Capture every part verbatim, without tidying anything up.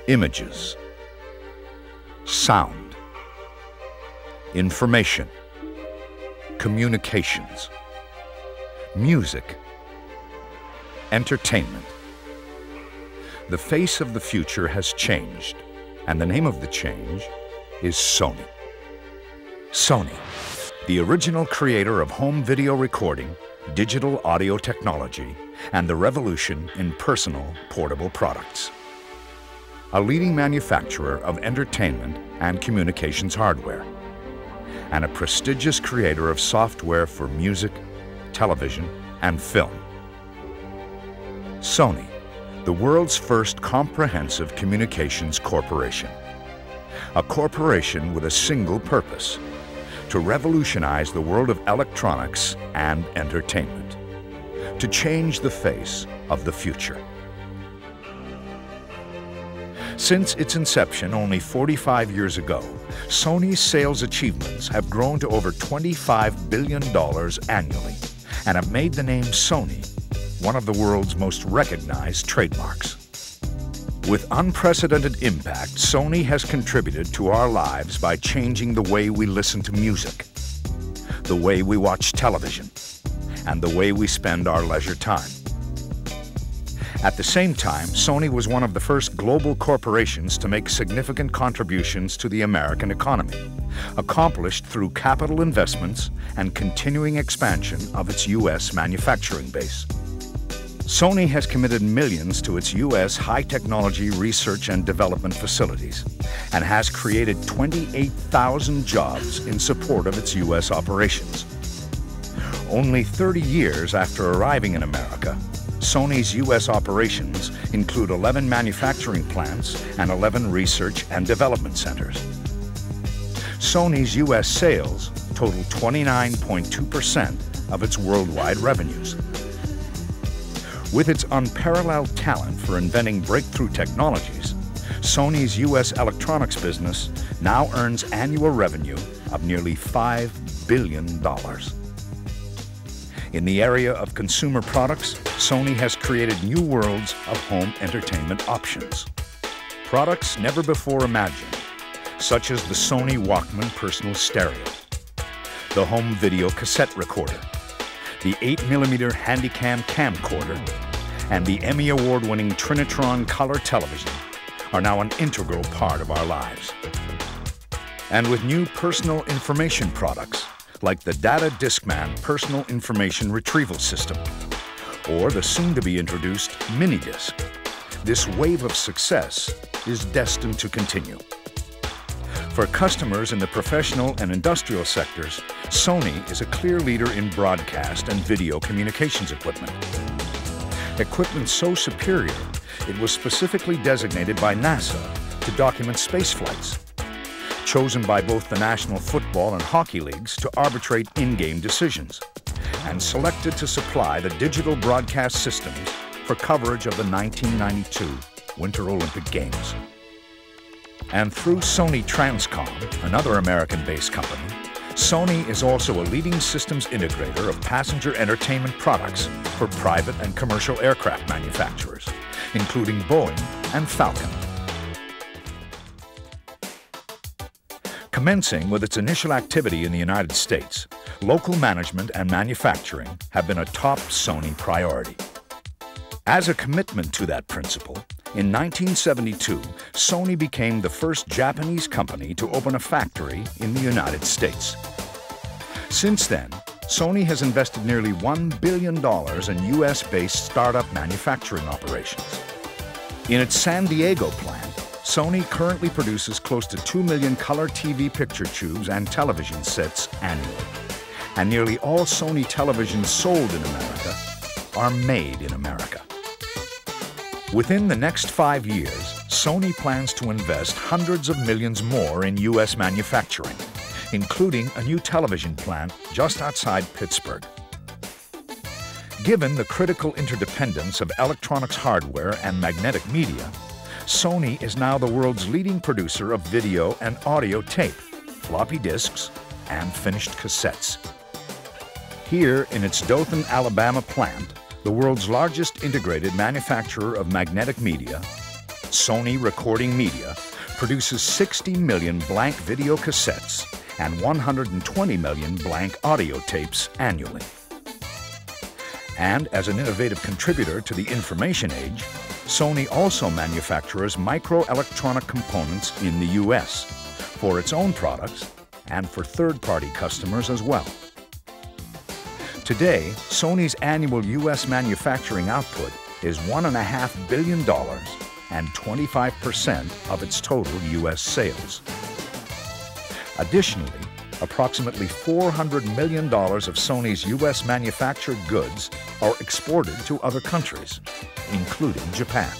Images, sound, information, communications, music, entertainment. The face of the future has changed, and the name of the change is Sony. Sony, the original creator of home video recording, digital audio technology, and the revolution in personal portable products. A leading manufacturer of entertainment and communications hardware, and a prestigious creator of software for music, television, and film. Sony, the world's first comprehensive communications corporation. A corporation with a single purpose: to revolutionize the world of electronics and entertainment, to change the face of the future. Since its inception only forty-five years ago, Sony's sales achievements have grown to over twenty-five billion dollars annually and have made the name Sony one of the world's most recognized trademarks. With unprecedented impact, Sony has contributed to our lives by changing the way we listen to music, the way we watch television, and the way we spend our leisure time. At the same time, Sony was one of the first global corporations to make significant contributions to the American economy, accomplished through capital investments and continuing expansion of its U S manufacturing base. Sony has committed millions to its U S high-technology research and development facilities and has created twenty-eight thousand jobs in support of its U S operations. Only thirty years after arriving in America, Sony's U S operations include eleven manufacturing plants and eleven research and development centers. Sony's U S sales total twenty-nine point two percent of its worldwide revenues. With its unparalleled talent for inventing breakthrough technologies, Sony's U S electronics business now earns annual revenue of nearly five billion dollars. In the area of consumer products, Sony has created new worlds of home entertainment options. Products never before imagined, such as the Sony Walkman Personal Stereo, the home video cassette recorder, the eight millimeter Handycam camcorder, and the Emmy Award-winning Trinitron color television are now an integral part of our lives. And with new personal information products, like the Data Discman Personal Information Retrieval System, or the soon-to-be-introduced Minidisc, this wave of success is destined to continue. For customers in the professional and industrial sectors, Sony is a clear leader in broadcast and video communications equipment. Equipment so superior, it was specifically designated by NASA to document space flights, chosen by both the National Football and Hockey Leagues to arbitrate in-game decisions, and selected to supply the digital broadcast systems for coverage of the nineteen ninety-two Winter Olympic Games. And through Sony Transcom, another American-based company, Sony is also a leading systems integrator of passenger entertainment products for private and commercial aircraft manufacturers, including Boeing and Falcon. Commencing with its initial activity in the United States, local management and manufacturing have been a top Sony priority. As a commitment to that principle, in nineteen seventy-two, Sony became the first Japanese company to open a factory in the United States. Since then, Sony has invested nearly one billion dollars in U S-based startup manufacturing operations. In its San Diego plant, Sony currently produces close to two million color T V picture tubes and television sets annually. And nearly all Sony televisions sold in America are made in America. Within the next five years, Sony plans to invest hundreds of millions more in U S manufacturing, including a new television plant just outside Pittsburgh. Given the critical interdependence of electronics hardware and magnetic media, Sony is now the world's leading producer of video and audio tape, floppy disks, and finished cassettes. Here in its Dothan, Alabama plant, the world's largest integrated manufacturer of magnetic media, Sony Recording Media produces sixty million blank video cassettes and one hundred twenty million blank audio tapes annually. And as an innovative contributor to the information age, Sony also manufactures microelectronic components in the U S for its own products and for third-party customers as well. Today, Sony's annual U S manufacturing output is one point five billion dollars and twenty-five percent of its total U S sales. Additionally, approximately four hundred million dollars of Sony's U S manufactured goods are exported to other countries, including Japan.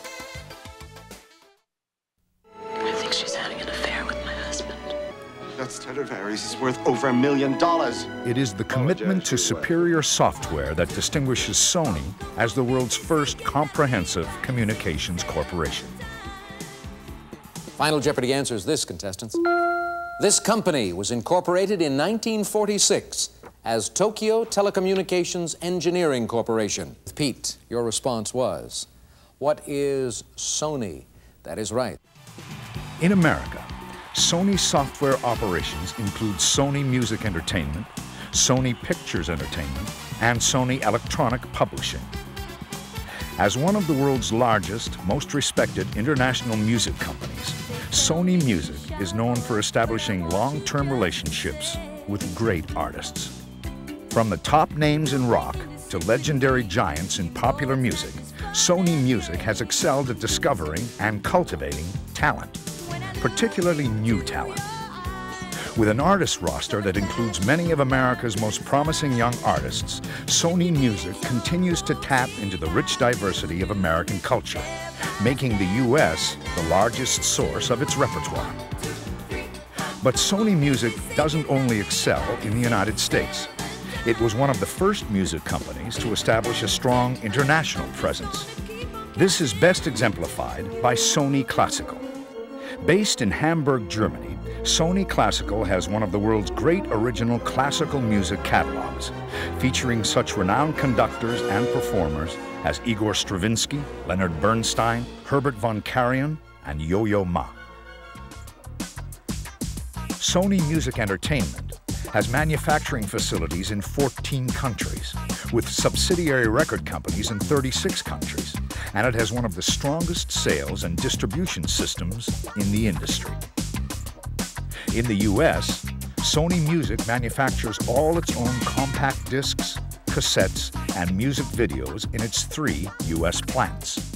I think she's having an affair with my husband. That Stradivarius is worth over a million dollars. It is the commitment to superior software that distinguishes Sony as the world's first comprehensive communications corporation. Final Jeopardy answers this, contestants. This company was incorporated in nineteen forty-six as Tokyo Telecommunications Engineering Corporation. Pete, your response was, what is Sony? That is right. In America, Sony software operations include Sony Music Entertainment, Sony Pictures Entertainment, and Sony Electronic Publishing. As one of the world's largest, most respected international music companies, Sony Music is known for establishing long-term relationships with great artists. From the top names in rock to legendary giants in popular music, Sony Music has excelled at discovering and cultivating talent, particularly new talent. With an artist roster that includes many of America's most promising young artists, Sony Music continues to tap into the rich diversity of American culture, making the U S the largest source of its repertoire. But Sony Music doesn't only excel in the United States. It was one of the first music companies to establish a strong international presence. This is best exemplified by Sony Classical. Based in Hamburg, Germany, Sony Classical has one of the world's great original classical music catalogs, featuring such renowned conductors and performers as Igor Stravinsky, Leonard Bernstein, Herbert von Karajan, and Yo-Yo Ma. Sony Music Entertainment has manufacturing facilities in fourteen countries, with subsidiary record companies in thirty-six countries, and it has one of the strongest sales and distribution systems in the industry. In the U S, Sony Music manufactures all its own compact discs, cassettes, and music videos in its three U S plants.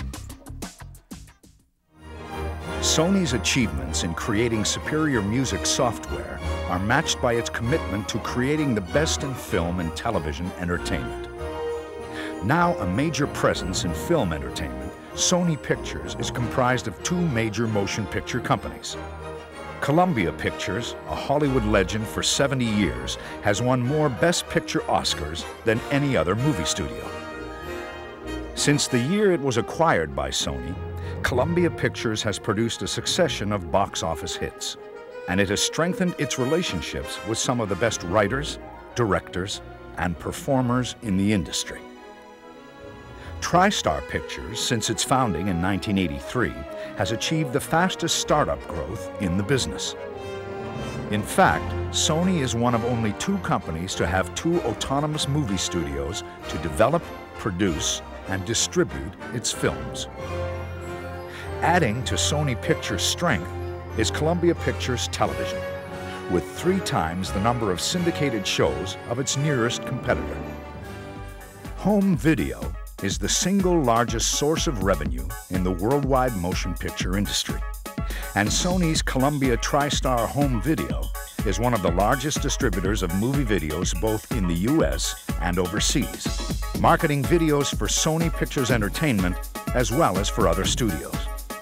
Sony's achievements in creating superior music software are matched by its commitment to creating the best in film and television entertainment. Now a major presence in film entertainment, Sony Pictures is comprised of two major motion picture companies. Columbia Pictures, a Hollywood legend for seventy years, has won more Best Picture Oscars than any other movie studio. Since the year it was acquired by Sony, Columbia Pictures has produced a succession of box office hits, and it has strengthened its relationships with some of the best writers, directors, and performers in the industry. TriStar Pictures, since its founding in nineteen eighty-three, has achieved the fastest startup growth in the business. In fact, Sony is one of only two companies to have two autonomous movie studios to develop, produce, and distribute its films. Adding to Sony Pictures' strength is Columbia Pictures Television, with three times the number of syndicated shows of its nearest competitor. Home video is the single largest source of revenue in the worldwide motion picture industry. And Sony's Columbia TriStar Home Video is one of the largest distributors of movie videos both in the U S and overseas, marketing videos for Sony Pictures Entertainment as well as for other studios.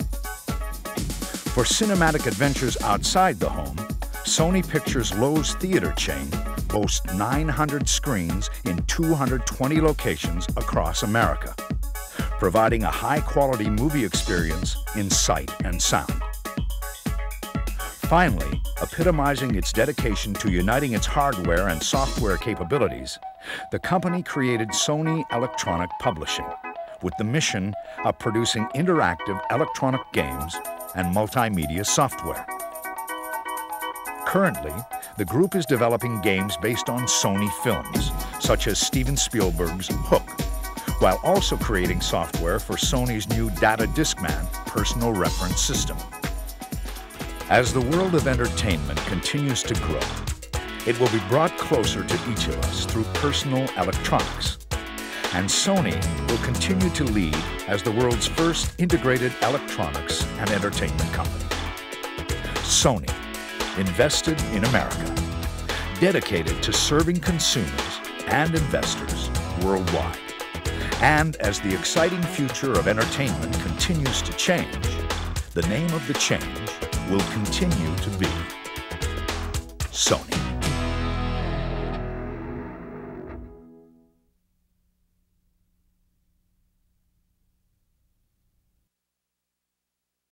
For cinematic adventures outside the home, Sony Pictures Loews Theater chain boasts nine hundred screens in two hundred twenty locations across America, providing a high-quality movie experience in sight and sound. Finally, epitomizing its dedication to uniting its hardware and software capabilities, the company created Sony Electronic Publishing, with the mission of producing interactive electronic games and multimedia software. Currently, the group is developing games based on Sony films, such as Steven Spielberg's Hook, while also creating software for Sony's new Data Discman personal reference system. As the world of entertainment continues to grow, it will be brought closer to each of us through personal electronics. And Sony will continue to lead as the world's first integrated electronics and entertainment company. Sony, invested in America, dedicated to serving consumers and investors worldwide. And as the exciting future of entertainment continues to change, the name of the change will continue to be Sony.